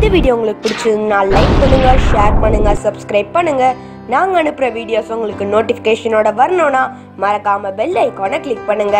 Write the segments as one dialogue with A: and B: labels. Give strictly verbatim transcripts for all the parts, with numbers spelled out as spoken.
A: Video உங்களுக்கு பிடிச்சிருந்தா like பண்ணுங்க, ஷேர் பண்ணுங்க, சப்ஸ்கிரைப் பண்ணுங்க. நாங்க அனுப்புற வீடியோஸ் உங்களுக்கு நோட்டிபிகேஷனோட வரணும்னா மறக்காம பெல் ஐகானை கிளிக் பண்ணுங்க.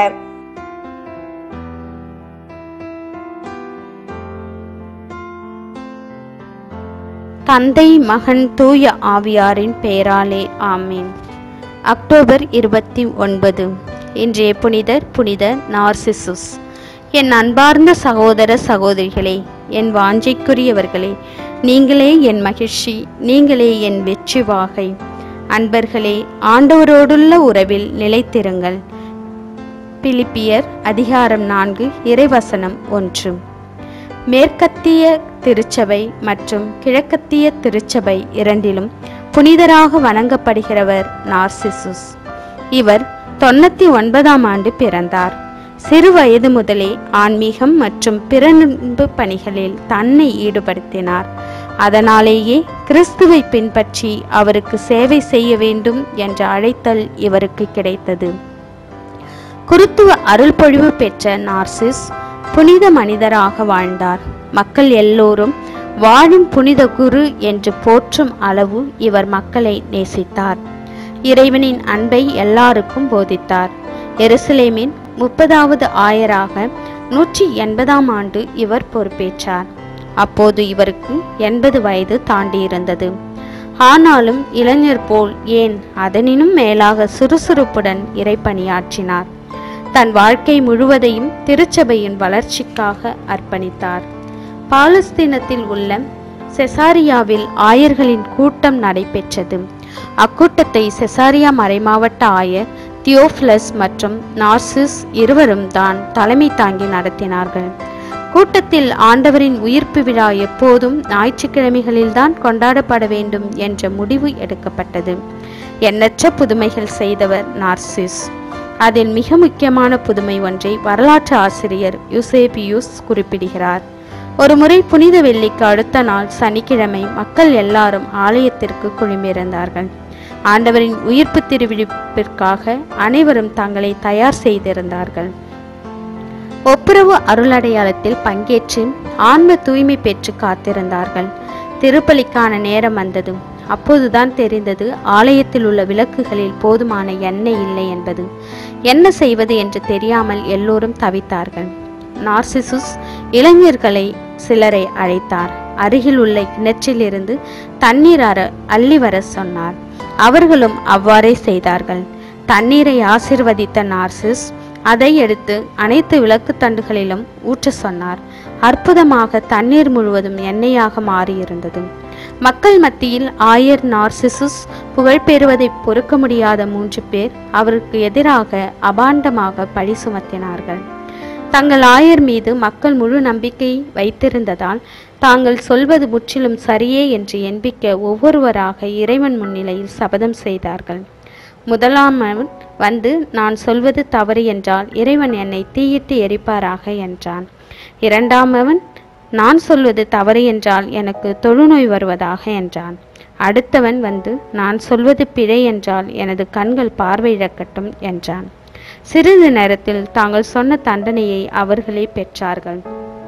B: தந்தை, மகன், தூய ஆவியாரின் பெயராலே ஆமீன். அக்டோபர் இருபத்தி ஒன்பது. இன்றைய புனிதர் புனித நார்சிசுஸ். என் அன்பார்ந்த சகோதர சகோதரிகளே, என் வாஞ்சைக்குரியவர்களே, நீங்களே என் மகிழ்ச்சி, நீங்களே என் வெற்றி வாகை. அன்பர்களே, ஆண்டவரோடுள்ள உறவில் நிலைத்திருங்கள். பிலிப்பியர் அதிகாரம் நான்கு, இறைவசனம் ஒன்று. மேற்கத்திய திருச்சபை மற்றும் கிழக்கத்திய திருச்சபை இரண்டிலும் புனிதராக வணங்கப்படுகிறவர் நார்சிசுஸ். இவர் தொண்ணூத்தி ஒன்பதாம் ஆண்டு பிறந்தார். சிறு வயது முதலே ஆன்மீகம் மற்றும் பிறன்பு பணிகளில் தன்னை ஈடுபடுத்தினார். அதனாலேயே கிறிஸ்துவை பின்பற்றி அவருக்கு சேவை செய்ய வேண்டும் என்ற அழைத்தல் இவருக்கு கிடைத்தது. குருத்துவ அருள்பொழிவு பெற்ற நார்சிஸ் புனித மனிதராக வாழ்ந்தார். மக்கள் எல்லோரும் வாழும் புனித குரு என்று போற்றும் அளவு இவர் மக்களை நேசித்தார். இறைவனின் அன்பை எல்லாருக்கும் போதித்தார். எருசலேமின் முப்பதாவது ஆயராக நூற்றி எண்பதாம் ஆண்டு இவர் பொறுப்பேற்றார். அப்போது இவருக்கு எண்பது வயது தாண்டியிருந்தது. ஆனாலும் இளைஞர் போல் ஏன் அதனினும் மேலாக சுறுசுறுப்புடன் இறைப்பணியாற்றினார். தன் வாழ்க்கை முழுவதையும் திருச்சபையின் வளர்ச்சிக்காக அர்ப்பணித்தார். பாலஸ்தீனத்தில் உள்ள செசாரியாவில் ஆயர்களின் கூட்டம் நடைபெற்றது. அக்கூட்டத்தை செசாரியா மறைமாவட்ட ஆயர் தியோஃபிலஸ் மற்றும் நார்சிஸ் இருவரும் தான் தலைமை தாங்கி நடத்தினார்கள். கூட்டத்தில் ஆண்டவரின் உயிர்ப்பு விழா எப்போதும் ஞாயிற்றுக்கிழமைகளில்தான் கொண்டாடப்பட வேண்டும் என்ற முடிவு எடுக்கப்பட்டது. எண்ணற்ற புதுமைகள் செய்தவர் நார்சிஸ். அதில் மிக முக்கியமான புதுமை ஒன்றை வரலாற்று ஆசிரியர் யூசேபியூஸ் குறிப்பிடுகிறார். ஒரு முறை புனித வெள்ளிக்கு அடுத்த நாள் சனிக்கிழமை மக்கள் எல்லாரும் ஆலயத்திற்கு குழுமியிருந்தார்கள். ஆண்டவரின் உயிர்ப்பு திருவிழிப்பிற்காக அனைவரும் தங்களை தயார் செய்திருந்தார்கள். ஒப்புரவு அருளடையாளத்தில் பங்கேற்று ஆன்ம தூய்மை பெற்று காத்திருந்தார்கள். திருப்பலிக்கான நேரம் வந்தது. அப்போதுதான் தெரிந்தது ஆலயத்தில் உள்ள விளக்குகளில் போதுமான எண்ணெய் இல்லை என்பது. என்ன செய்வது என்று தெரியாமல் எல்லோரும் தவித்தார்கள். நார்சிசுஸ் இளைஞர்களை சிலரை அழைத்தார். அருகில் உள்ள கிணற்றிலிருந்து தண்ணீர் அற அள்ளி வர சொன்னார். அவர்களும் அவ்வாறே செய்தார்கள். தண்ணீரை ஆசிர்வதித்த நார்சிஸ் அதை எடுத்து அனைத்து விளக்கு தண்டுகளிலும் ஊற்ற சொன்னார். அற்புதமாக தண்ணீர் முழுவதும் எண்ணெயாக மாறியிருந்தது. மக்கள் மத்தியில் ஆயர் நார்சிசுஸ் புகழ் பெறுவதை பொறுக்க முடியாத மூன்று பேர் அவருக்கு எதிராக அபாண்டமாக பழி சுமத்தினார்கள். தங்கள் ஆயர் மீது மக்கள் முழு நம்பிக்கை வைத்திருந்ததால் தாங்கள் சொல்வது முற்றிலும் சரியே என்று எண்பிக்க ஒவ்வொருவராக இறைவன் முன்னிலையில் சபதம் செய்தார்கள். முதலாமவன் வந்து, நான் சொல்வது தவறு என்றால் இறைவன் என்னை தீயிட்டு எரிப்பாராக என்றான். இரண்டாமவன், நான் சொல்வது தவறு என்றால் எனக்கு தொழுநோய் வருவதாக என்றான். அடுத்தவன் வந்து, நான் சொல்வது பிழை என்றால் எனது கண்கள் பார்வையிழக்கட்டும் என்றான். சிறிது நேரத்தில் தாங்கள் சொன்ன தண்டனையை அவர்களே பெற்றார்கள்.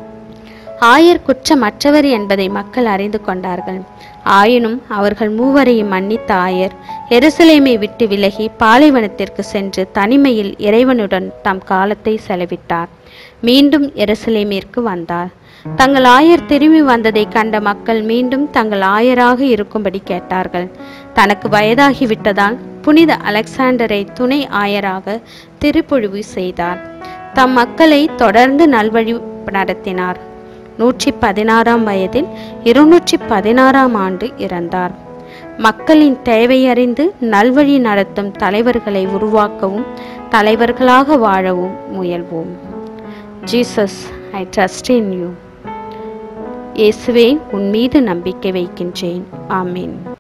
B: ஆயர் குற்றமற்றவர் என்பதை மக்கள் அறிந்து கொண்டார்கள். ஆயினும் அவர்கள் மூவரையும் மன்னித்த ஆயர் எருசலேமை விட்டு விலகி பாலைவனத்திற்கு சென்று தனிமையில் இறைவனுடன் தம் காலத்தை செலவிட்டார். மீண்டும் எருசலேமிற்கு வந்தார். தங்கள் ஆயர் திரும்பி வந்ததை கண்ட மக்கள் மீண்டும் தங்கள் ஆயராக இருக்கும்படி கேட்டார்கள். தனக்கு வயதாகிவிட்டதால் புனித அலெக்சாண்டரை துணை ஆயராக திருப்பொழிவு செய்தார். தம் மக்களை தொடர்ந்து நல்வழி நடத்தினார். நூற்றி பதினாறாம் வயதில் இருநூற்றி பதினாறாம் ஆண்டு இறந்தார். மக்களின் தேவையறிந்து நல்வழி நடத்தும் தலைவர்களை உருவாக்கவும் தலைவர்களாக வாழவும் முயல்வோம். Jesus, I trust in you. இயேசுவே, உன் மீது நம்பிக்கை வைக்கின்றேன். ஆமீன்.